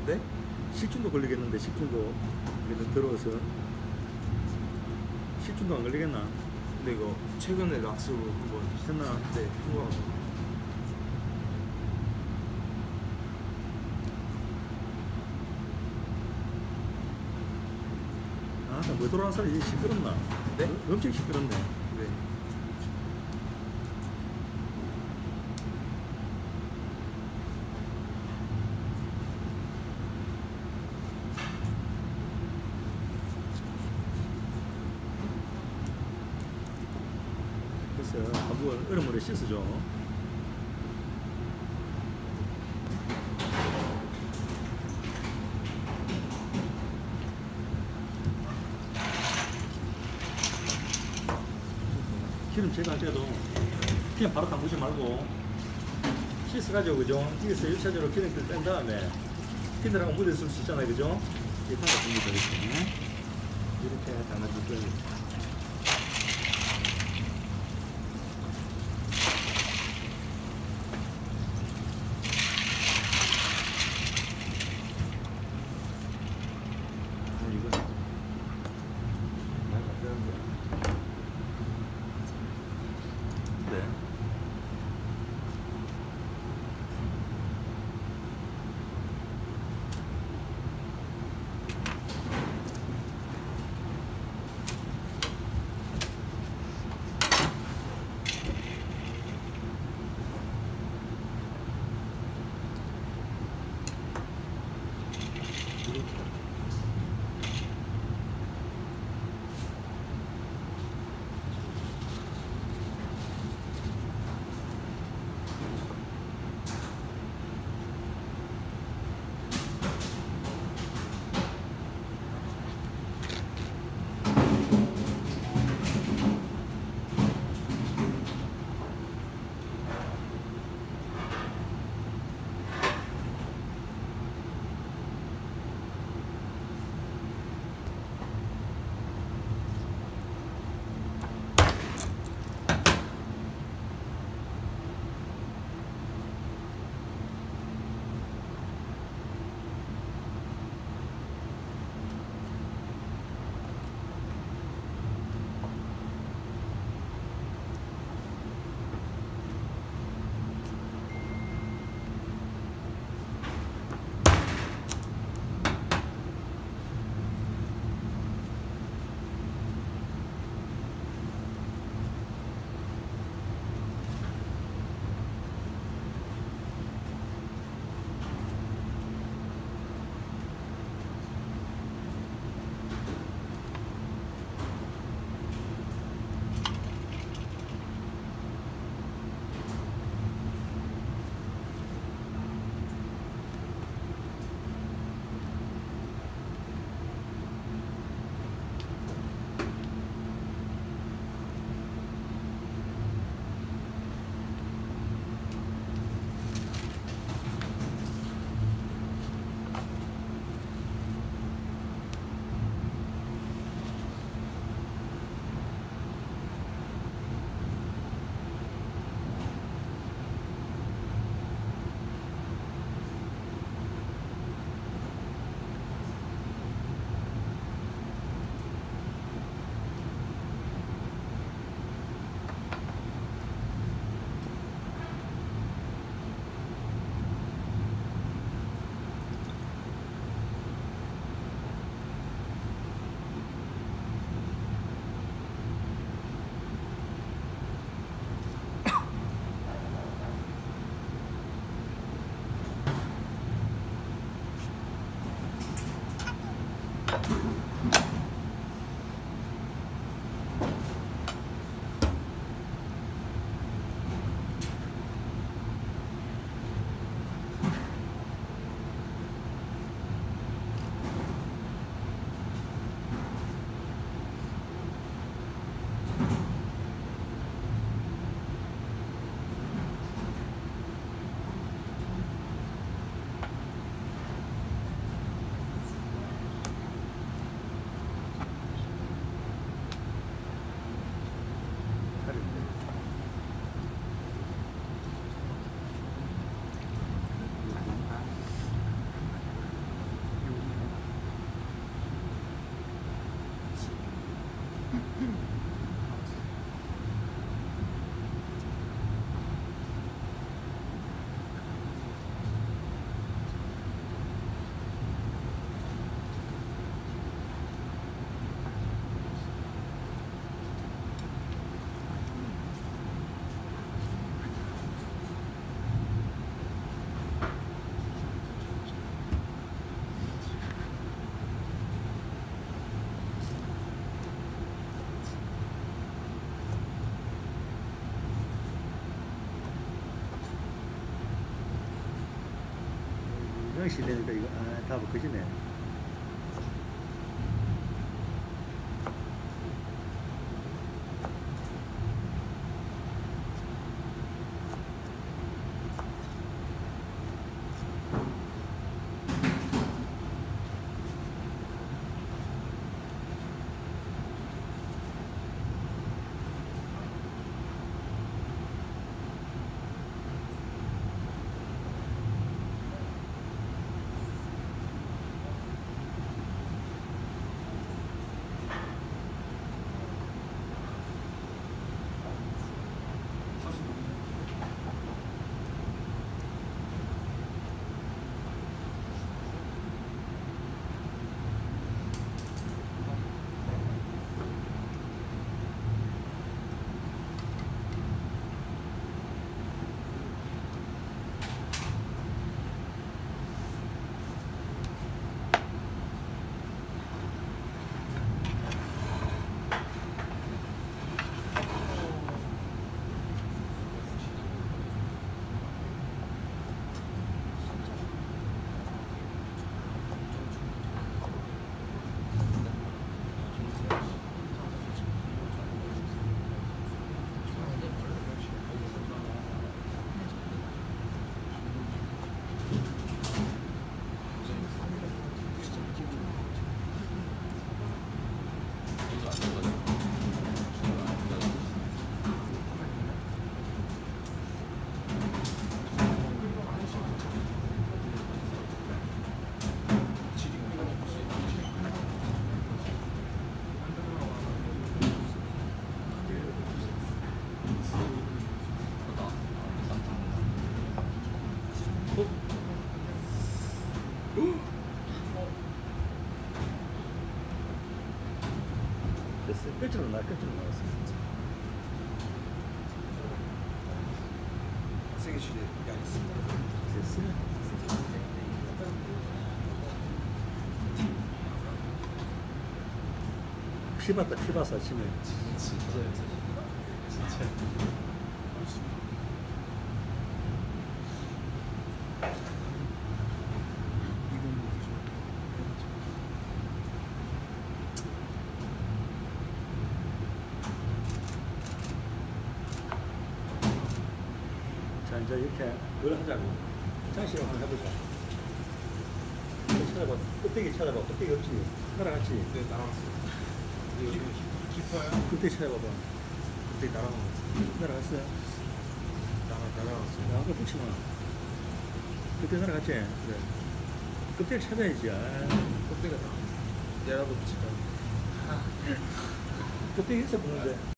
네? 식중독 걸리겠는데, 식중독. 그래도 들어서. 식중독 안 걸리겠나? 근데 이거 최근에 락스 한번 했나? 네, 한번 아, 뭐 돌아가는 사람이 시끄럽나? 네? 엄청 시끄럽네. 네. 그래서 한번 얼음물에 씻어줘. 기름 제거할 때도 그냥 바로 담그지 말고 씻어가지고, 그죠? 여기서 1차적으로 기름기를 뺀 다음에 기름하고 묻어있을 수 있잖아요, 그죠? 이렇게 담가줍니다. 이렇게 담가줄 거예요. 이거 많이 안 되는데. 네. 장시 되니까 이거 다 벗겨지네. 됐어요. 끝으로 나왔어. 학생회실에 약 있습니다. 됐어요. 피봤다, 피봤어, 아침에. 진짜. 자, 이제 이렇게 그걸 하자고. 장식을 한번 해보자. 찾아봐. 껍데기 찾아봐. 껍데기 없지? 따라갔지? 네, 날아갔어요. 깊어요? 껍데기 찾아봐봐. 그때 날아간 것 같아요. 날아갔어요? 날아갔어요. 야, 아까 붙지 마. 그때 날아갔지? 그래. 껍데기 찾아야지. 껍데기가 다. 얘라도 붙일까요? 껍데기 있어 보는데.